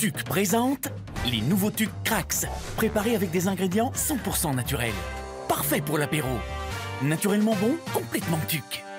TUC présente les nouveaux TUC Crax, préparés avec des ingrédients 100% naturels. Parfait pour l'apéro. Naturellement bon, complètement TUC.